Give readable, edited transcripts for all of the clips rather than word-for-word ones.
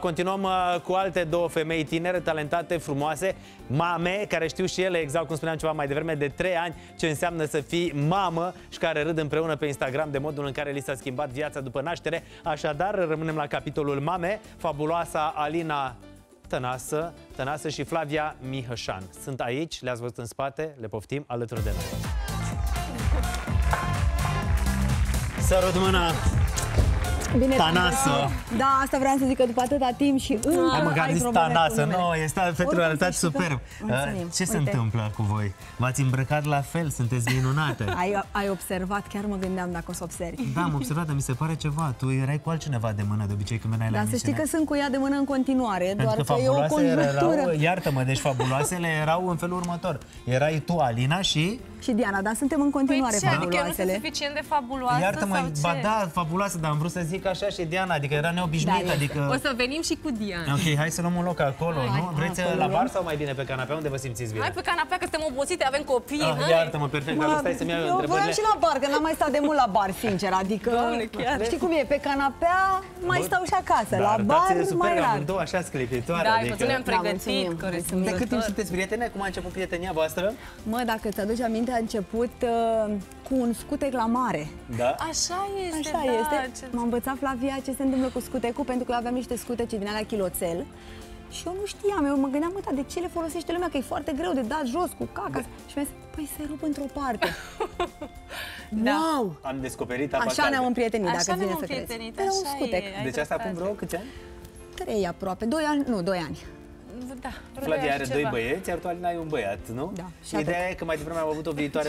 Continuăm cu alte două femei tinere, talentate, frumoase, mame, care știu și ele, exact cum spuneam ceva mai devreme, de 3 ani, ce înseamnă să fii mamă și care râd împreună pe Instagram de modul în care li s-a schimbat viața după naștere. Așadar, rămânem la capitolul mame, fabuloasa Alina Tănasă și Flavia Mihășan. Sunt aici, le-ați văzut în spate, le poftim alături de noi. Sărut mâna! Bine, Tănasă! Da, asta vreau să zic, că după atâta timp și încă Ai măcar zis Tănasă, nu, este fetele arătat și superb. Ce se întâmplă cu voi? V-ați îmbrăcat la fel, sunteți minunate. Ai observat, chiar mă gândeam dacă o să observi. Da, am observat, dar mi se pare ceva. Tu erai cu altcineva de mână de obicei când veneai la emisiune. Dar să știi că sunt cu ea de mână în continuare, pentru doar că e o conjunctură. Iartă-mă, deci fabuloasele erau în felul următor. Erai tu, Alina, și Diana, dar suntem în continuare fabuloasele. Adică eu nu sunt suficient de fabuloasă? Iartă-mă, ba da, fabuloasă, dar am vrut să zic așa și Diana, adică era neobișnuită, adică... O să venim și cu Diana. Ok, hai să luăm un loc acolo, nu? Vreți la bar sau mai bine pe canapea? Unde vă simțiți bine? Hai pe canapea, că suntem obosite, avem copii. Iartă-mă, perfect, dar stai să-mi iau întrebările. Eu voiam și la bar, că n-am mai stat de mult la bar, sincer, adică... Știi cum e, pe canapea mai stau și acasă, la bar mai rar. Amândouă așa sclipitoare, da, adică... ne-am pregătit, de cât timp sunteți prietene? Cum a început prietenia voastră? Mă, dacă ți-aduci aminte, a început cu un scutec la mare. Da? Așa este, așa este. M-a învățat Flavia ce se întâmplă cu scutecul, pentru că eu aveam niște scutece din alea kiloțel. Și eu nu știam, eu mă gândeam, mă, de ce le folosește lumea, că e foarte greu de dat jos cu caca. Și mi-a zis, păi se rup într-o parte. Wow! Am descoperit apa așa ne-am împrietenit, dacă îți vine să crezi. Era un scutec. Deci asta acum vreo câți ani? 3 aproape, 2 ani, nu, 2 ani. Da, Flavia are 2 băieți, iar tu, Alina, ai un băiat, nu? Da. Ideea e că mai devreme am avut o viitoare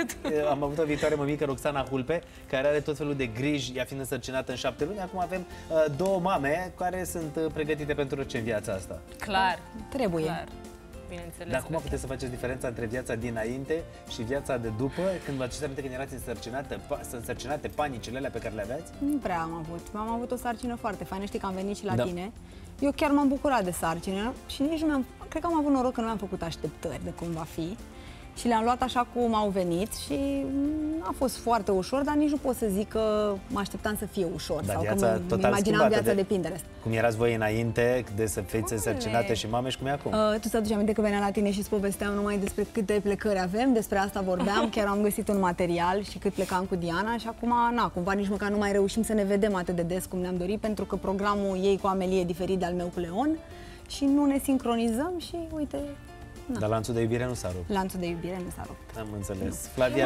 mămică, Roxana Hulpe, care are tot felul de griji, ea fiind însărcinată în 7 luni. Acum avem 2 mame care sunt pregătite pentru orice în viața asta. Clar. Trebuie. Clar. Bineînțeles. Dar cum puteți să faceți diferența între viața dinainte și viața de după, când vă aduceți aminte când erați însărcinate, panicile alea pe care le aveați? Nu prea am avut. Am avut o sarcină foarte faină, știi că am venit și la tine. Eu chiar m-am bucurat de sarcină și nici nu cred că am avut noroc că nu mi-am făcut așteptări de cum va fi. Și le-am luat așa cum au venit și a fost foarte ușor, dar nici nu pot să zic că mă așteptam să fie ușor sau că îmi imaginam viața de Pinterest. Cum erați voi înainte de să fiți însărcinate și mame și cum e acum? Tu ți-aduci aminte că veneam la tine și îți povesteam numai despre câte plecări avem, despre asta vorbeam, chiar am găsit un material și cât plecam cu Diana și acum, cumva nici măcar nu mai reușim să ne vedem atât de des cum ne-am dorit, pentru că programul ei cu Amelie e diferit de al meu cu Leon și nu ne sincronizăm și uite... Dar lanțul de iubire nu s-a rupt. Lanțul de iubire nu s-a rupt. Am înțeles. Flavia,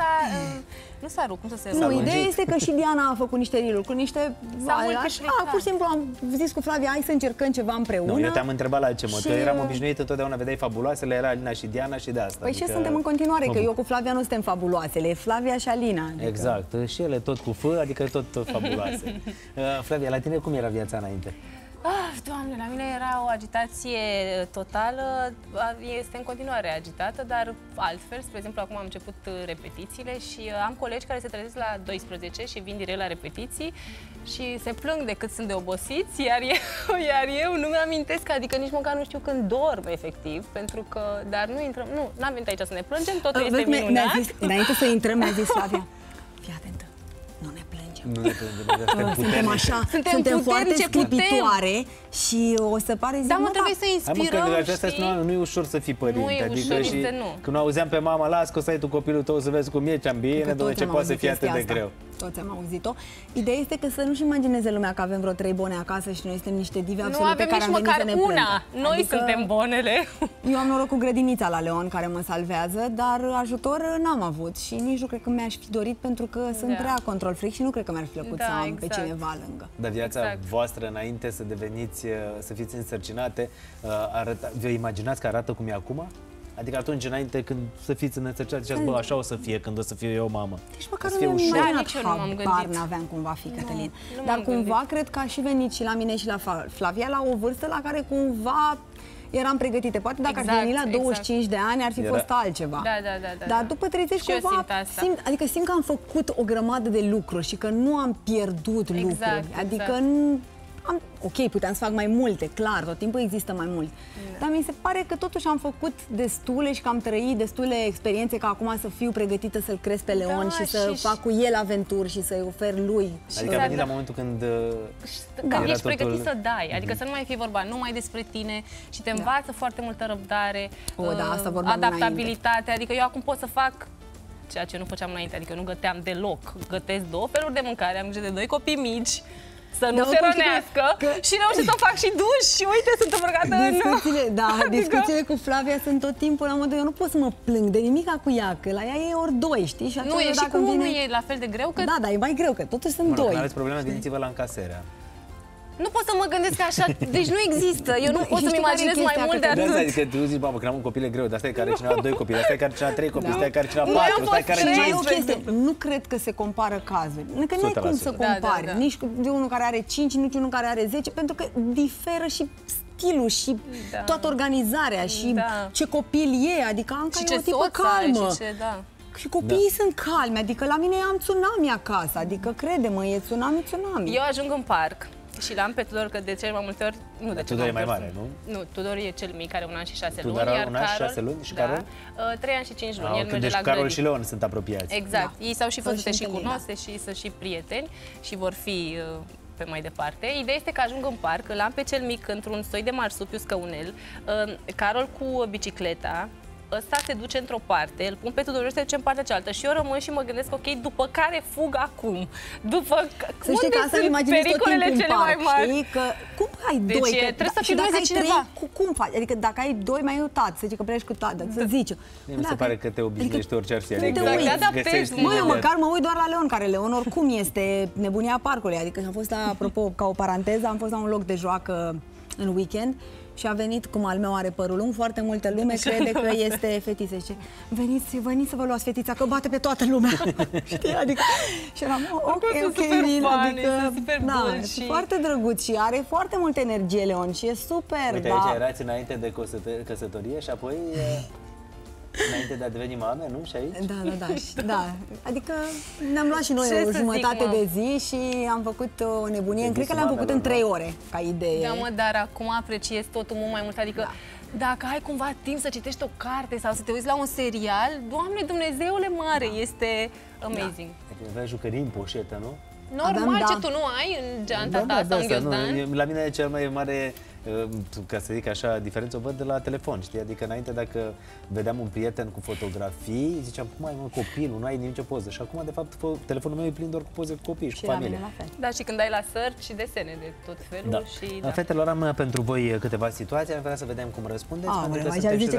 nu s-a rupt, cum să se rupt? Nu, ideea este că și Diana a făcut niște reel-uri cu niște... Pur și simplu am zis cu Flavia, hai să încercăm ceva împreună. Nu, eu te-am întrebat la ce motiv. Eram obișnuit, întotdeauna vedeai fabuloasele, era Alina și Diana și de asta. Păi și suntem în continuare, că eu cu Flavia nu suntem fabuloasele, e Flavia și Alina. Exact, și ele tot cu F, adică tot fabuloase. Flavia, la tine cum era viața înainte? Doamne, la mine era o agitație totală, este în continuare agitată, dar altfel. Spre exemplu, acum am început repetițiile și am colegi care se trezesc la 12 și vin direct la repetiții și se plâng de cât sunt de obosiți, iar eu nu mi-amintesc, adică nici măcar nu știu când dorm, efectiv, pentru că, dar nu intrăm, n-am venit aici să ne plângem, totul este minunat. Înainte să intrăm, mi-a zis Flavia, fii atentă, nu ne plângem. Nu ne plângem, suntem așa, suntem foarte sclipitoare și o să pare zic, da, mă, trebuie să inspirăm, știi? Nu e ușor să fii părinte. Nu e ușor, nici nu. Când auzeam pe mama, las că o să ai tu copilul tău să vezi cum e, ce-am bine, ce poate să fie atât de greu. Toți am auzit-o. Ideea este că să nu-și imagineze lumea că avem vreo 3 bone acasă și noi suntem niște divi absolute care am venit să ne plângem. Noi suntem bonele. Eu am noroc cu grădinița la Leon care mă salvează, dar ajutor n-am avut și nici nu cred că mi-aș fi dorit, pentru că sunt prea control freak și nu cred că mi-ar fi plăcut să am pe cineva lângă. Dar viața voastră înainte să fiți însărcinate, vă imaginați că arată cum e acum? Adică atunci, înainte, când să fiți însărcinate, ziceați, bă, așa o să fie când o să fiu eu mamă. Deci măcar nu mi-am imaginat, habar n-aveam cum va fi, Cătălin. Dar cumva cred că a și venit și la mine și la Flavia la o vârstă la care cumva eram pregătite. Poate dacă ar veni la 25 de ani ar fi fost altceva. Dar după 30 cumva simt că am făcut o grămadă de lucruri și că nu am pierdut lucruri. Adică ok, puteam să fac mai multe, clar, tot timpul există mai mult. Dar mi se pare că totuși am făcut destule și că am trăit destule experiențe ca acum să fiu pregătită să-l cresc pe Leon și să fac cu el aventuri și să-i ofer lui. Adică a venit la momentul când ești pregătit să dai, adică să nu mai fie vorba numai despre tine și te învață foarte multă răbdare, adaptabilitate, adică eu acum pot să fac ceea ce nu făceam înainte, adică nu găteam deloc. Gătesc 2 feluri de mâncare, am grijă de 2 copii mici, să nu se rănească și reușesc să fac și duș și uite, sunt îmbrăcată în... Discuțiile cu Flavia sunt tot timpul la modul, eu nu pot să mă plâng de nimica cu ea, că la ea e ori 2, știi? Și nu, e și cu unul e la fel de greu că... Da, e mai greu, că totuși sunt 2. Când aveți probleme, gândiți-vă la încasarea. Nu pot să mă gândesc așa, deci nu există, eu nu pot să-mi imaginez mai mult de atât. Adică tu zici, mamă, că am un copil e greu, dar stai care cineva 2 copii, dar stai care cineva 3 copii, stai care cineva 4, stai care 5. Nu cred că se compară cazuri, că nu ai cum să compari, nici de unul care are 5, nici unul care are 10, pentru că diferă și stilul și toată organizarea și ce copil e, adică Anca e o tipă calmă. Și copiii sunt calmi, adică la mine am tsunami acasă, adică crede-mă, e tsunami. Eu ajung în parc și l-am pe Tudor, că de cele mai multe ori... Nu, de Tudor e mai mare, nu? Nu, Tudor e cel mic, are 1 an și 6 luni. Tudor are 1 an și 6 luni și Carol? 3 ani și 5 luni, el merge deci la Carol grădini. și Leon sunt apropiați. Exact, ei s-au și văzut și cunosc și sunt și prieteni și vor fi pe mai departe. Ideea este că ajung în parc, îl am pe cel mic într-un soi de marsupiu scăunel, Carol cu bicicleta, ăsta se duce într-o parte, îl pun pe Tudor și se duce în partea cealaltă și eu rămân și mă gândesc, ok, după care fug acum? După să știi că asta îmi pericolele cele mai mari? Știi? Că cum ai deci, 2? Trebuie să filmeze cineva. Cum faci? Adică dacă ai 2 mai eu tată, să zici că pleci cu tată, să zici. Mi se pare că te obișnuiești orice ar fi. Eu măcar mă uit doar la Leon, care Leon oricum este nebunia parcului. Adică am fost, apropo, ca o paranteză, am fost la un loc de joacă în weekend și a venit, cum al meu are părul lung, foarte multă lume crede că este fetiță. Zice, veniți să vă luați fetița, că bate pe toată lumea. Știi? Adică, și eram, ok, bine, adică, și foarte drăguț și are foarte multă energie, Leon, și e super. Uite, aici erați înainte de căsătorie și apoi... Înainte de a deveni mame, nu? Și aici? Da. Adică ne-am luat și noi o jumătate de zi și am făcut o nebunie. Cred că le-am făcut în 3 ore, ca idee. Da, mă, dar acum apreciez totul mult mai mult. Adică dacă ai cumva timp să citești o carte sau să te uiți la un serial, Doamne Dumnezeule mare, este amazing. Deci aveai jucării în poșetă, nu? Normal, ce tu nu ai în geanta ta sau în ghiozdan? La mine cel mai mare, ca să zic așa, diferență o văd de la telefon, știi? Adică înainte, dacă vedeam un prieten cu fotografii, ziceam, cum ai, mă, copilul, nu ai nicio poză. Și acum, de fapt, telefonul meu e plin doar cu poze cu copii și cu familie. Da, și când ai la search și desene de tot felul. Și Fetelor, am pentru voi câteva situații, am vrea să vedem cum răspundeți, pentru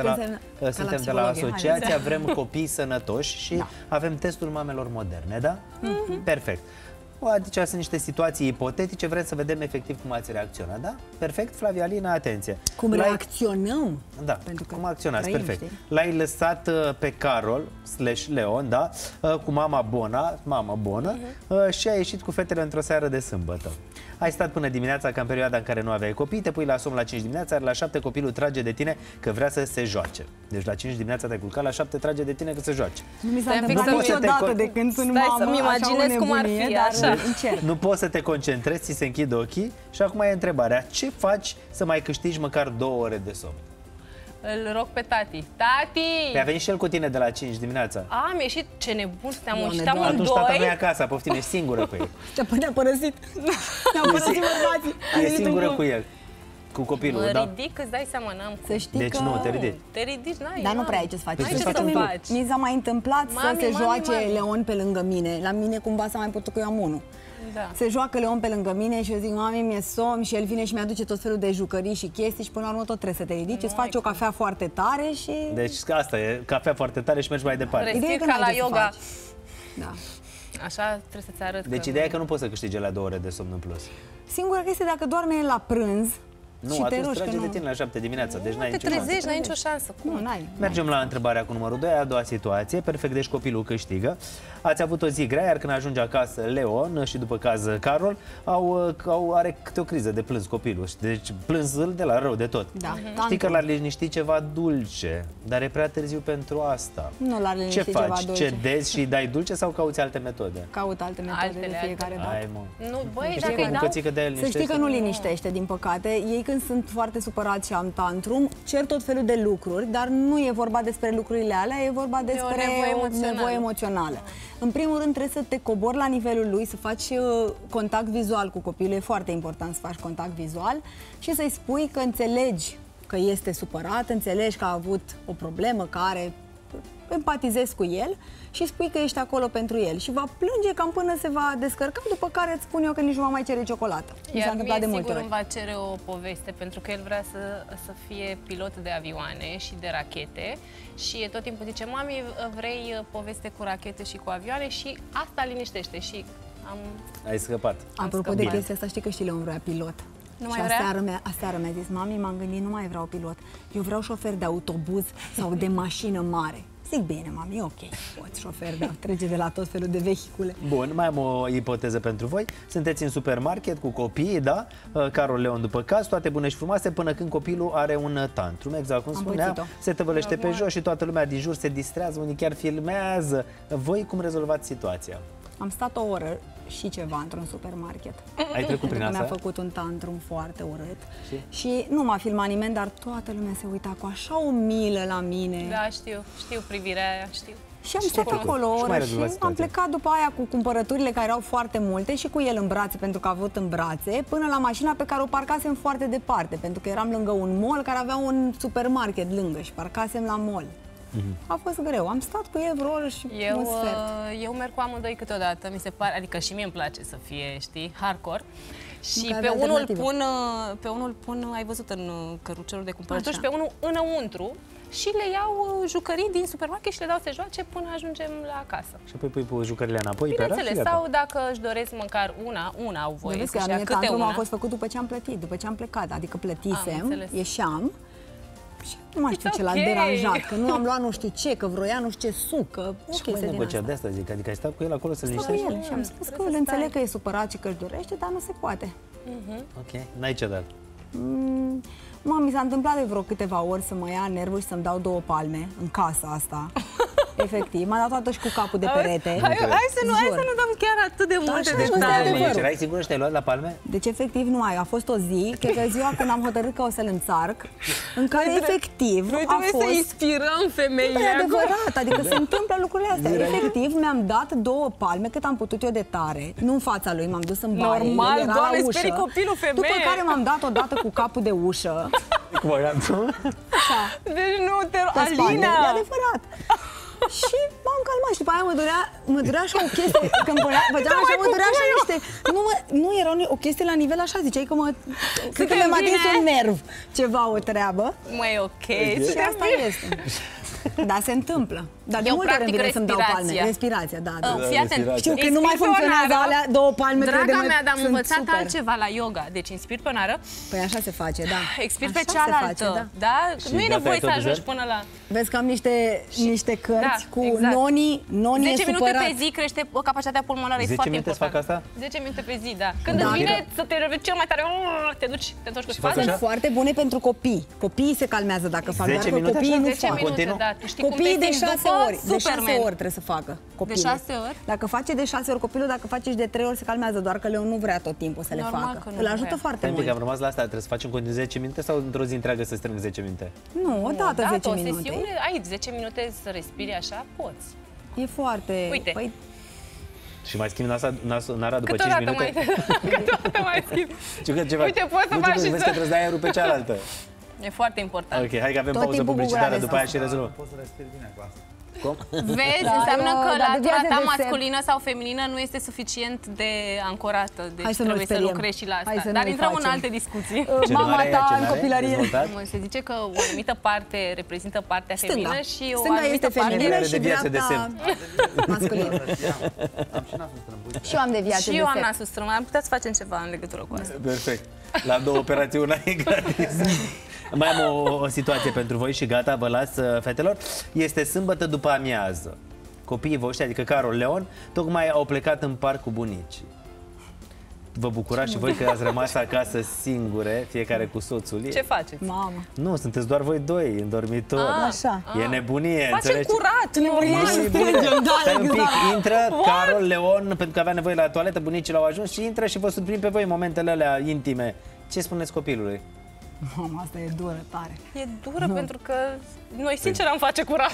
că suntem de la asociația Vrem Copii Sănătoși și avem testul mamelor moderne, da? Perfect. Adică sunt niște situații ipotetice, vrem să vedem efectiv cum ați reacționat, da? Perfect, Flavia Alina, atenție. Cum reacționăm? Da, cum acționați, perfect. L-ai lăsat pe Carol /Leon, da? Cu mama Bona, și a ieșit cu fetele într-o seară de sâmbătă. Ai stat până dimineața, ca în perioada în care nu aveai copii, te pui la somn la 5 dimineața, la 7 copilul trage de tine că vrea să se joace. Deci la 5 dimineața te-ai culcat, la 7 trage de tine că se joace. Nu mi s-a întâmplat niciodată de când sunt mamă, să-mi imaginez cum ar fi, așa. Nu poți să te concentrezi, ți se închid ochii și acum e întrebarea, ce faci să mai câștigi măcar 2 ore de somn? Îl rog pe tati. Tati! Păi a venit și el cu tine de la 5 dimineața. Am ieșit, ce nebun, suntem amândoi. Atunci tata nu e acasă, poftim, ești singură cu el. Ne-a părăsit. Ne-a părăsit bărbații. E singură cu el. Cu copilul, da? Mă ridic, îți dai seama, n-am cum. Să știi deci că... nu, te ridici. Te ridici, n-ai. Dar nu prea ai ce să faci. N-ai ce să faci. Mi s-a mai întâmplat să se joace Leon pe lângă mine. La mine cumva s-a mai putut că eu am unul. Da. Se joacă Leon pe lângă mine și eu zic, mami, mi-e somn, și el vine și mi-aduce tot felul de jucării și chestii și până la urmă tot trebuie să te ridici, îți faci o cafea foarte tare și... Deci asta e, cafea foarte tare și mergi mai departe. Respiri ca la yoga. Da. Așa trebuie să-ți arăt. Deci ideea e că nu poți să câștigi la 2 ore de somn în plus. Singura chestie, dacă doarme la prânz, Nu, Și te atunci rogi trage că de nu. tine la 7 dimineața, deci n-ai Te nicio șansă. trezești, n-ai nicio șansă. Nu, n-ai. Mergem la întrebarea cu numărul 2, a doua situație. Perfect, deci copilul câștigă. Ați avut o zi grea, iar când ajunge acasă Leon și după caz Carol, are câte o criză de plâns copilul. Deci plâns de la rău de tot. Da. Știi că l-ar liniști ceva dulce, dar e prea târziu pentru asta. Nu l-ar Ce liniști ceva faci? dulce. Cedezi și dai dulce sau cauți alte metode? Caut alte metode de fiecare dată. Hai, mă. Nu, băi, Știi dacă că îi o dau... bucățică de aia Să liniștește? știi că nu liniștește, din păcate. Ei când sunt foarte supărați și am tantrum, cer tot felul de lucruri, dar nu e vorba despre lucrurile alea, e vorba despre o nevoie emoțională. În primul rând trebuie să te cobori la nivelul lui, să faci contact vizual cu copilul, e foarte important să faci contact vizual și să-i spui că înțelegi că este supărat, înțelegi că a avut o problemă, că are... empatizezi cu el și spui că ești acolo pentru el și va plânge cam până se va descărca, după care îți spun eu că nici nu va mai cere ciocolată. Mi s-a Iar întâmplat de mie multe sigur ori. îmi va cere o poveste, pentru că el vrea să fie pilot de avioane și de rachete și tot timpul zice, mami, vrei poveste cu rachete și cu avioane, și asta liniștește și am... Ai scăpat. Apropo de chestia asta, știi că și Leon vrea pilot. Nu și mai vrea? aseară mi-a zis, mami, m-am gândit, nu mai vreau pilot. Eu vreau șofer de autobuz sau de mașină mare. Zic, bine, mami, e ok, poți șofer, dar trece de la tot felul de vehicule. Bun, mai am o ipoteză pentru voi. Sunteți în supermarket cu copiii, da? Carol, Leon după caz, toate bune și frumoase, până când copilul are un tantrum, exact cum spunea, se tăvălește pe jos și toată lumea din jur se distrează, unii chiar filmează. Voi cum rezolvați situația? Am stat o oră și ceva într-un supermarket. Ai trecut prin asta? Mi-a făcut un tantrum foarte urât. Și nu m-a filmat nimeni, dar toată lumea se uita cu așa o milă la mine. Da, știu privirea aia, știu. Și am stat acolo o oră și am plecat după aia cu cumpărăturile care erau foarte multe și cu el în brațe, pentru că a avut în brațe, până la mașina pe care o parcasem foarte departe, pentru că eram lângă un mall care avea un supermarket lângă și parcasem la mall. A fost greu. Am stat cu el vreo oră și un sfert. Eu merg cu amândoi câteodată, mi se pare, adică și mie îmi place să fie, știi, hardcore. Și pe unul pun, ai văzut în căruciorul de cumpărături, și pe unul înăuntru și le iau jucării din supermarket și le dau să joace până ajungem la acasă. Și apoi pui jucările înapoi pe bineînțeles, sau dacă își doresc măcar una au voie să-și ia câte una. A fost făcut după ce am plătit, după ce am plecat, adică plătisem, ieșeam. Și nu mai știu ce l-a deranjat, că nu am luat nu știu ce, că vroia nu știu ce suc, că și cum ai negociat de asta, zic, adică ai stat cu el acolo să-l liniștești? Și am spus că îl înțeleg că e supărat și că își dorește, dar nu se poate. Ok, n-ai cedat. Mi s-a întâmplat de vreo câteva ori să mă ia nervul și să-mi dau 2 palme în casa asta. Efectiv, m-a dat toată și cu capul de perete. Hai să nu dăm chiar atât de multe detalii. Deci erai sigură și te-ai luat la palme? Deci efectiv nu ai. A fost o zi, cred că ziua când am hotărât că o să-l înțarc, în care efectiv noi a fost... să inspirăm femeile. E adevărat, adică se întâmplă lucrurile astea. Efectiv mi-am dat 2 palme cât am putut eu de tare. Nu în fața lui, m-am dus în baie. Normal, era Doamne, la ușă. sperii copilul, femeie. După care m-am dat odată cu capul de ușă. Cum ai dat? Așa. Deci nu te... Alina! E adevărat. Și m-am calmat și după aia mă durea așa o chestie, când făceam așa, mă durea așa niște... Nu era o chestie la nivel așa, ziceai că cred că mi-am atins un nerv, ceva, o treabă. Măi, ok. Și asta este. Da, se întâmplă. Dar de multe ori îmi vine să-mi dau palme. Respirația, da. Fii atent. Știu că nu mai funcționează alea 2 palme. Draga mea, dar am învățat altceva la yoga. Deci inspiri pe nară. Păi așa se face, da. Expiri pe cealaltă. Da? Nu e nevoie să ajungi până la... Vezi că am niște cărți cu noni e 10 minute supărat. pe zi crește capacitatea pulmonară. 10 minute să fac asta? 10 minute pe zi, da. Când îți vine să te răvești cel mai tare, te întorci cu spatele. Sunt foarte bune pentru copii. Copiii se calmează dacă fac, doar că copiii nu fac. Copiii de 6 ori. De 6 ori trebuie să facă. De 6 ori? Dacă face de 6 ori copilul, dacă face și de 3 ori se calmează, doar că Leon nu vrea tot timpul să le facă. Îl ajută foarte mult. Am rămas la asta, trebuie să facem continuu 10 minute sau într-o zi întreagă să strâng 10 minute? Nu, odată 10 minute. O sesiune, ai 10 minute să respiri așa, poți. E foarte... Uite. Și mai schimbi nara după 5 minute? Câteodată mai schimbi. Uite, poți să faci și să... Vezi că trebuie să dai aerul pe cealaltă. E foarte important. Ok, hai că avem pauză publicitară, după aia și rezolvăm. Poți să respiri bine cu asta. Cum? Vezi, Da, înseamnă că dar latura deviază ta de semn. masculină sau feminină nu este suficient de ancorată. Deci Hai să nu trebuie să speriem. lucrezi și la Hai asta. să Dar nu-i intrăm în facem. alte discuții. Mama ta în are? copilărie. Dezvoltat? Se zice că o anumită parte reprezintă partea Stânga. feminină și o Stânga anumită este parte... feminină Are și deviație de dreapta masculină. Și eu am deviație Și de eu am semn. nasul strâmb. Am putea să facem ceva în legătură cu asta. Perfect. La 2 operațiuni ai gratis. Mai am o situație pentru voi și gata, vă las, fetelor. Este sâmbătă după amiază. Copiii voștri, adică Carol, Leon, tocmai au plecat în parc cu bunicii. Vă bucurați și voi că ați rămas acasă singure, fiecare cu soțul ei? Ce faceți? Mamă. Nu, sunteți doar voi doi în dormitor. Așa. E nebunie, Facem înțelegi? curat, Nebunie și strângem, da, Stai un pic, exact. intră Carol, Leon, pentru că avea nevoie la toaletă, bunicii l-au ajuns și intră și vă surprind pe voi în momentele alea intime. Ce spuneți copilului? Mamă, asta e dură, tare. E dură pentru că noi sincer am face curat.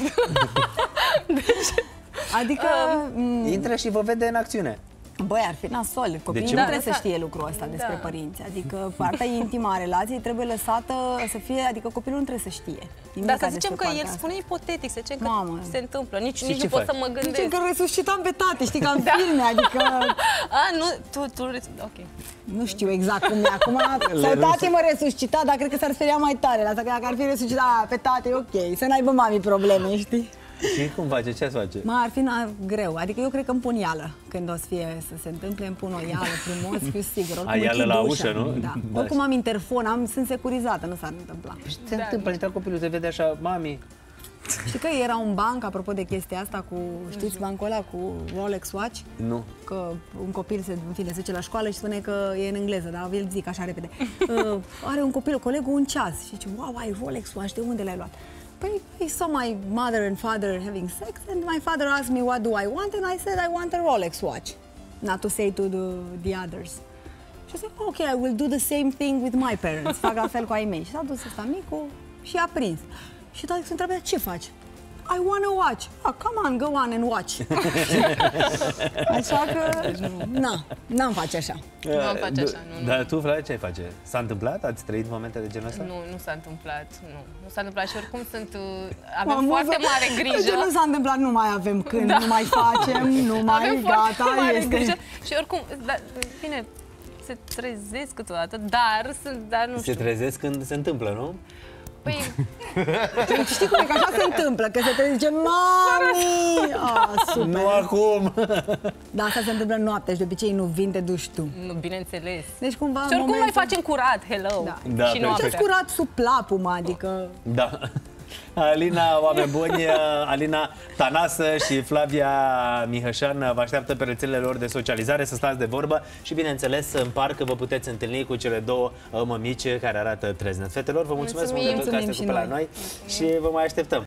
Adică, Intră și vă vede în acțiune. băi, ar fi nasol. Copiii ce? nu Da, trebuie să da. știe lucrul ăsta despre Da. părinți. Adică partea intimă a relației trebuie lăsată să fie, adică copilul nu trebuie să știe. Nimic Dar să zicem despre că partea el asta. spune ipotetic, să zicem că Mamă. se întâmplă. Nici ce nu pot faci? să mă Zicem gândesc. că resuscitam pe tati, știi, ca în filme, adică A, nu, ok. nu știu exact cum e acum. Sau tati mă resuscita, dar cred că s-ar speria mai tare la asta, că dacă ar fi resuscitat pe tati, ok, să n-aibă mami probleme, știi? Și cum face? Ce ați face? Mă, ar fi greu, adică eu cred că îmi pun ială când o să fie să se întâmple, îmi pun o ială frumos, fiu sigur. Oricum Ai ială închid la ușa. ușă, nu? Da. Da. Oricum am interfon, sunt securizată, nu s-ar întâmpla. Și se întâmplă, intră copilul, te vede așa, mami. Știi că era un banc, apropo de chestia asta cu, știți, bancul ăla cu Rolex Watch? Nu. Că un copil se duce la școală și spune că e în engleză, dar îl zic așa repede. Are un copil, colegul, un ceas și zice, wow, ai Rolex Watch, de unde l-ai luat? Păi, I saw my mother and father having sex and my father asked me what do I want and I said I want a Rolex watch. Not to say to the others. Și zic, ok, I will do the same thing with my parents. Fac la fel cu ai mei. Și s-a dus ăsta micu și a prins. Și tati se întreabă, ce faci? I want a watch. Oh, come on, go on and watch. Așa că, n-am face așa. Nu am face așa, nu. Dar tu, Flavia, ce ai face? S-a întâmplat? Ați trăit momente de genul ăsta? Nu s-a întâmplat, nu. Nu s-a întâmplat și oricum avem foarte mare grijă. Ce nu s-a întâmplat, nu mai avem când, nu mai facem, nu mai, Avem foarte gata, mare este. grijă. Și oricum, bine, se trezesc câteodată, dar nu Se știu. trezesc când se întâmplă, nu? Păi, Știi cum e, că așa se întâmplă, că se zice, mami! Super! Nu acum! Dar asta se întâmplă noaptea și de obicei nu vin, te duci tu. nu, bineînțeles. Deci cumva Și oricum noi facem curat, hello. Da. Da, Și noaptea. Ce curat sub plapumă, adică... Da. Alina, oameni buni, Alina Tănasă și Flavia Mihășan vă așteaptă pe rețelele lor de socializare să stați de vorbă și, bineînțeles, în parc vă puteți întâlni cu cele două mămici care arată treznet. Fetelor, vă mulțumesc mult de tot că ați Mulțumim trecut și pe la noi. noi și vă mai așteptăm.